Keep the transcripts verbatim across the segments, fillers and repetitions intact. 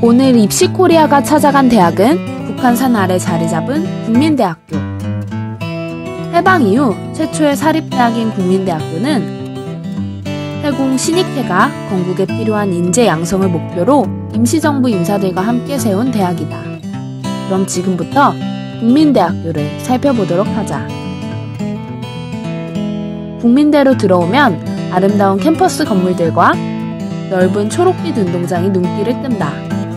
오늘 입시코리아가 찾아간 대학은 북한산 아래 자리 잡은 국민대학교. 해방 이후 최초의 사립대학인 국민대학교는 해공 신익회가 건국에 필요한 인재 양성을 목표로 임시정부 인사들과 함께 세운 대학이다. 그럼 지금부터 국민대학교를 살펴보도록 하자. 국민대로 들어오면 아름다운 캠퍼스 건물들과 넓은 초록빛 운동장이 눈길을 끈다.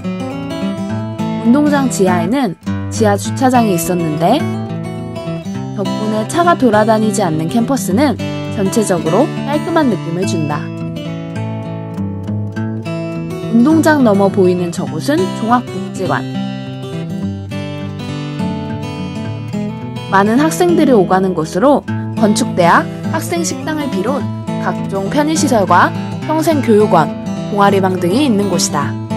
운동장 지하에는 지하 주차장이 있었는데 덕분에 차가 돌아다니지 않는 캠퍼스는 전체적으로 깔끔한 느낌을 준다. 운동장 너머 보이는 저곳은 종합복지관. 많은 학생들이 오가는 곳으로 건축대학, 학생식당을 비롯 각종 편의시설과 평생교육원, 동아리방 등이 있는 곳이다.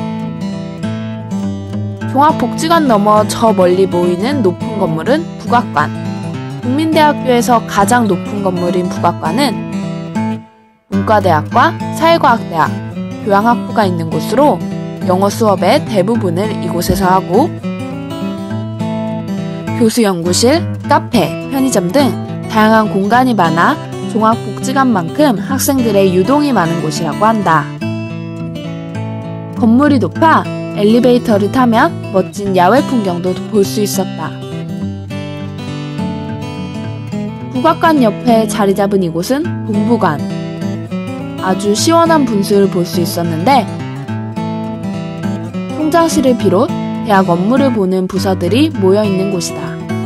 종합복지관 너머 저 멀리 보이는 높은 건물은 북악관. 국민대학교에서 가장 높은 건물인 북악관은 문과대학과 사회과학대학, 교양학부가 있는 곳으로 영어 수업의 대부분을 이곳에서 하고 교수 연구실, 카페, 편의점 등 다양한 공간이 많아 종합복지관만큼 학생들의 유동이 많은 곳이라고 한다. 건물이 높아 엘리베이터를 타면 멋진 야외 풍경도 볼 수 있었다. 북악관 옆에 자리 잡은 이곳은 본부관. 아주 시원한 분수를 볼 수 있었는데 총장실을 비롯 대학 업무를 보는 부서들이 모여있는 곳이다.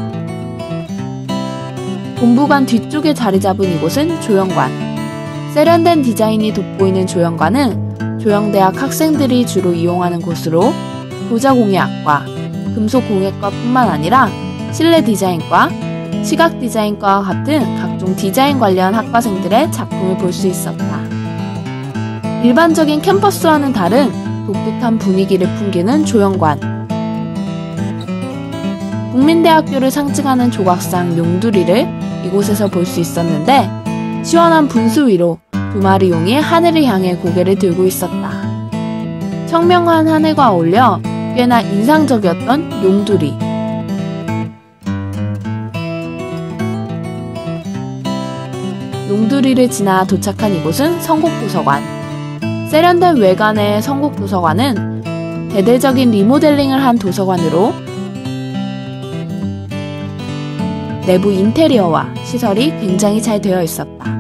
본부관 뒤쪽에 자리 잡은 이곳은 조형관. 세련된 디자인이 돋보이는 조형관은 조형대학 학생들이 주로 이용하는 곳으로 도자공예학과, 금속공예과 뿐만 아니라 실내 디자인과, 시각 디자인과와 같은 각종 디자인 관련 학과생들의 작품을 볼 수 있었다. 일반적인 캠퍼스와는 다른 독특한 분위기를 풍기는 조형관. 국민대학교를 상징하는 조각상 용두리를 이곳에서 볼 수 있었는데 시원한 분수 위로 두 마리 용이 하늘을 향해 고개를 들고 있었다. 청명한 하늘과 어울려 꽤나 인상적이었던 용두리. 용두리를 지나 도착한 이곳은 성곡도서관. 세련된 외관의 성곡도서관은 대대적인 리모델링을 한 도서관으로 내부 인테리어와 시설이 굉장히 잘 되어 있었다.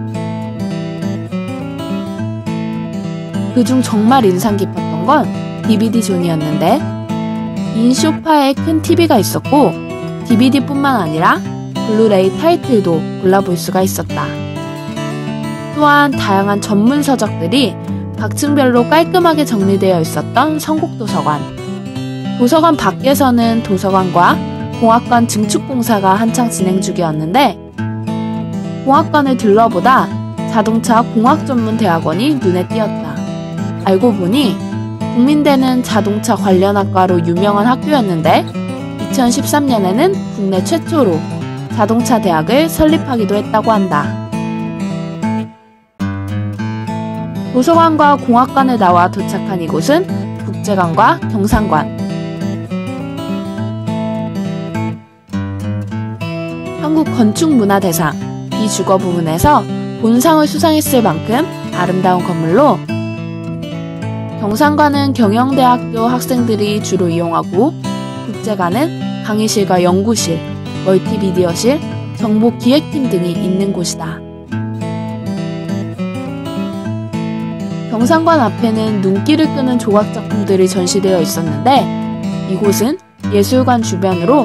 그중 정말 인상 깊었던 건 디비디 존이었는데 긴 소파에 큰 티비가 있었고 디비디뿐만 아니라 블루레이 타이틀도 골라볼 수가 있었다. 또한 다양한 전문 서적들이 각 층별로 깔끔하게 정리되어 있었던 성곡도서관. 도서관 밖에서는 도서관과 공학관 증축 공사가 한창 진행 중이었는데 공학관을 둘러보다 자동차 공학 전문 대학원이 눈에 띄었다. 알고 보니 국민대는 자동차 관련 학과로 유명한 학교였는데 이천십삼 년에는 국내 최초로 자동차 대학을 설립하기도 했다고 한다. 도서관과 공학관을 나와 도착한 이곳은 국제관과 경상관. 한국건축문화대상 비주거 부문에서 본상을 수상했을 만큼 아름다운 건물로 경상관은 경영대학교 학생들이 주로 이용하고 국제관은 강의실과 연구실, 멀티미디어실, 정보기획팀 등이 있는 곳이다. 경상관 앞에는 눈길을 끄는 조각작품들이 전시되어 있었는데 이곳은 예술관 주변으로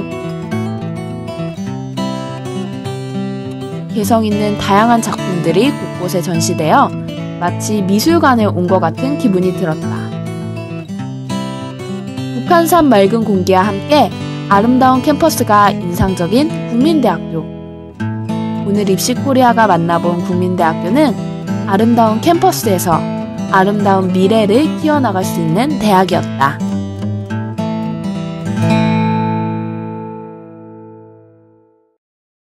개성 있는 다양한 작품들이 곳곳에 전시되어 마치 미술관에 온 것 같은 기분이 들었다. 북한산 맑은 공기와 함께 아름다운 캠퍼스가 인상적인 국민대학교. 오늘 입시코리아가 만나본 국민대학교는 아름다운 캠퍼스에서 아름다운 미래를 키워나갈 수 있는 대학이었다.